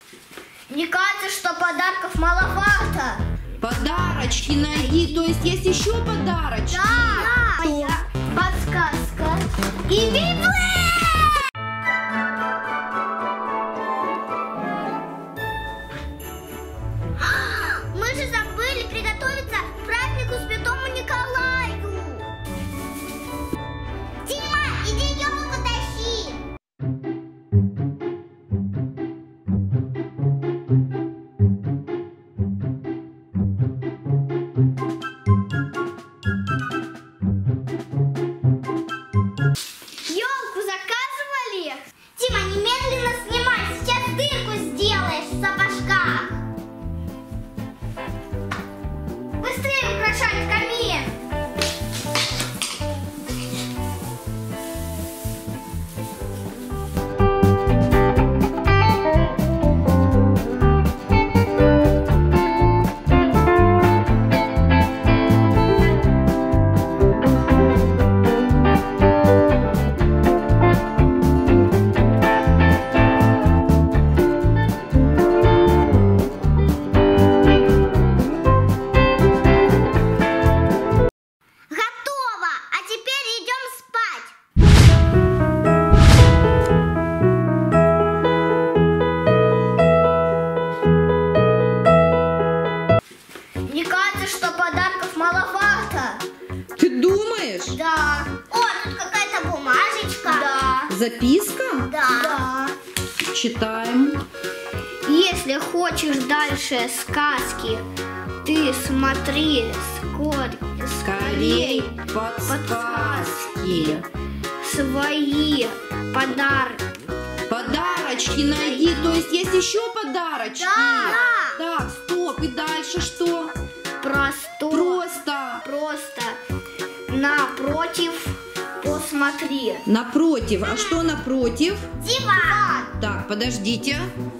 Мне кажется, что подарков маловато. Подарочки найди, то есть еще подарочки? Да. Что? Подсказка. И библия! Мы же забыли приготовиться к празднику Святому Николаю. Дима, иди елку тащи. Елку заказывали? Дима, немедленно снимай, сейчас дырку сделаешь в сапожках. Быстрее украшать камин. Готово! А теперь идем спать. Мне кажется, что подарков маловато. Ты думаешь? Да. О, тут какая-то бумажечка. Да. Записка? Да. Читаем. Если хочешь дальше сказки, ты смотри Скорей подсказки. Свои подарки. Подарочки найди, то есть еще подарочки? Да. Так, стоп, и дальше что? Просто. Просто напротив посмотри. Напротив. А что напротив? Диван. Так, подождите.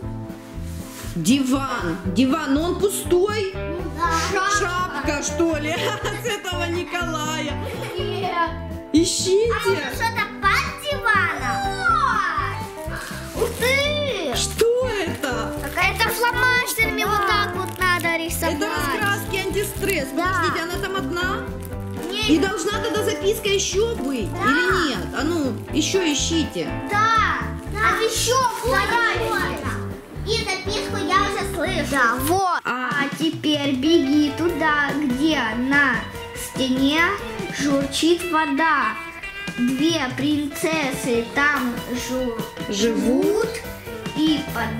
Диван. Диван, но он пустой. Шапка, что ли? С этого Николая. Ищите. А может что-то под диваном? Ух ты! Что это? Какая-то фломастерами вот так вот надо рисовать. Это раскраски антистресс. Да. Подождите, она там одна? Нет. И должна тогда записка еще быть? Да. Или нет? А ну, еще ищите. Да. А еще вторая. И записку я уже слышу. Да, вот. А теперь беги туда, где на стене журчит вода. Две принцессы там живут и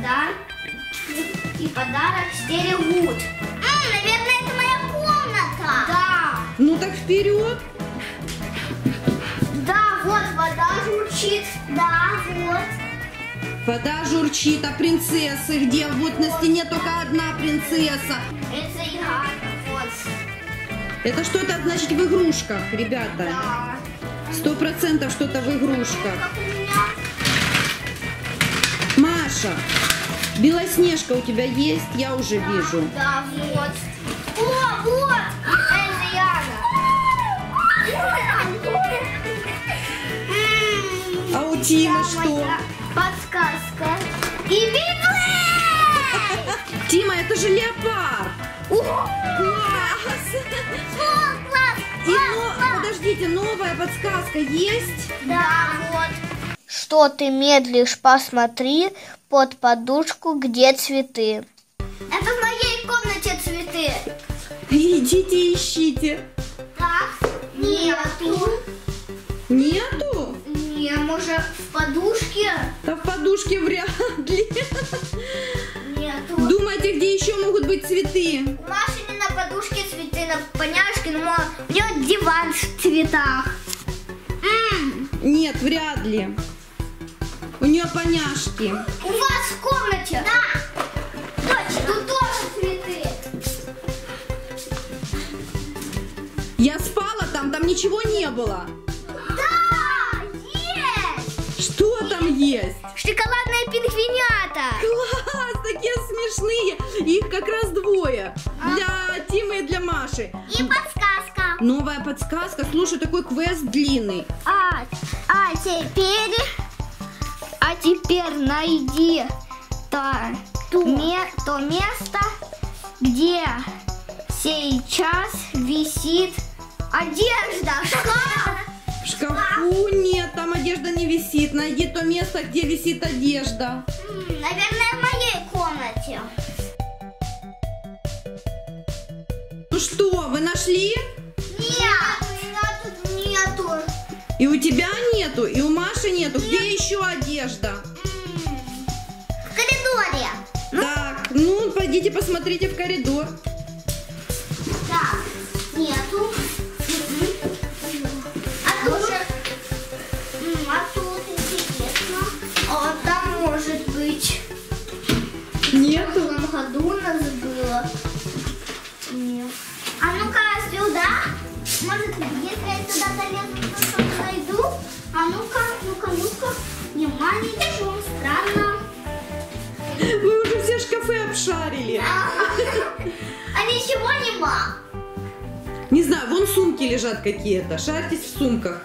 подарок стерегут. Наверное, это моя комната. Да. Ну так вперед. Да, вот вода журчит. Да, вот. Вода журчит, а принцессы где? Вот на стене только одна принцесса. Это я. Вот. Это что-то, значит, в игрушках, ребята. Да. 100% что-то в игрушках. Как у меня. Маша, Белоснежка у тебя есть? Я уже вижу. Да, вот. О, вот. Это Яна. А у Тимы что? Подсказка. И библия! Тима, это же леопард. Класс! Класс! И подождите, новая подсказка есть? Да, вот. Что ты медлишь, посмотри под подушку, где цветы. Это в моей комнате цветы. Идите, ищите. Так, нету. Нету? Не, может, в подушке? Да в подушке вряд ли. Нету. Думаете, где еще могут быть цветы? У Маши не на подушке цветы, на поняшке, но у нее диван в цветах. Нет, вряд ли. У нее поняшки. У вас в комнате? Да. Точно. Тут тоже цветы. Я спала там ничего не было. Да, есть. Что там есть? Шоколадные пингвинята. Класс, такие смешные. Их как раз двое. Для Тимы и для Маши. И подсказка. Новая подсказка. Слушай, такой квест длинный. А теперь найди. Так. то место, где сейчас висит одежда. Шкаф. В шкафу нет, там одежда не висит. Найди то место, где висит одежда. Наверное, в моей комнате. Ну что, вы нашли? Нет, у меня тут нету. И у тебя нету, и у Маши нету. Где еще одежда? В коридоре. Так, ну пойдите посмотрите в коридор. Так, нету. А тут интересно. А там может быть. Нету. В том году у нас было. Нет. А ну-ка сюда. Может, если я сюда залезу, то что-то найду. А ну-ка. Нема ничего, странно. Вы уже все шкафы обшарили. А ничего нема. Не знаю, вон сумки лежат какие-то. Шарьтесь в сумках.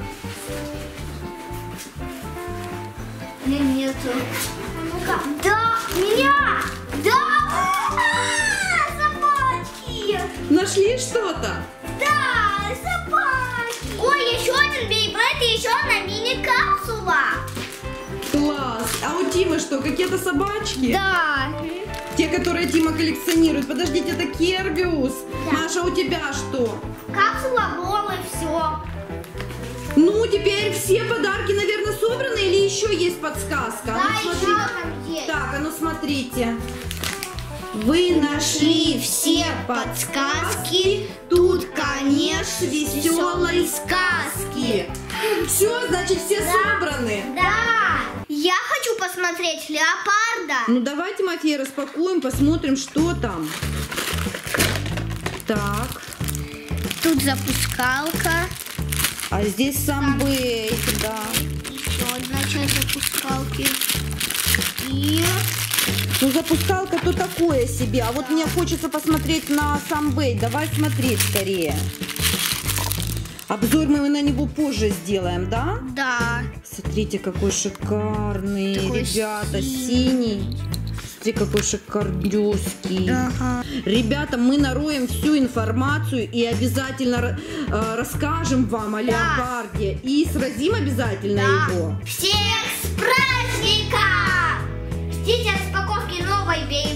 Нету. Ну-ка. Да, меня! Да! Собаки! Нашли что-то? Да, собаки! Ой, еще один бейблэд и еще одна мини-капсула. Класс! А у Тимы что, какие-то собачки? Да. Те, которые Тима коллекционирует. Подождите, это Кербиус. Да. Маша, у тебя что? Капсула, бол и все. Ну, теперь все подарки, наверное, собраны или еще есть подсказка? Да, А ну, еще смотрите. там есть. Так, а ну смотрите. Вы нашли все подсказки. Тут конец веселой сказки. Все, значит, все собраны. Да. Я хочу посмотреть леопарда. Ну, давай, Тимофей, распакуем, посмотрим, что там. Так. Тут запускалка. А здесь самбейк, да. Еще одна часть запускалки. И... Ну, запускалка-то такое себе. А вот мне хочется посмотреть на самбейк. Давай смотреть скорее. Обзор мы на него позже сделаем, да? Да. Смотрите, какой шикарный, Такой ребята, синий. Смотри, какой шикардёский. Ага. Ребята, мы нароем всю информацию и обязательно расскажем вам о леопарде. И сразим обязательно его. Всех с праздником! Ждите распаковки новой бейблэд.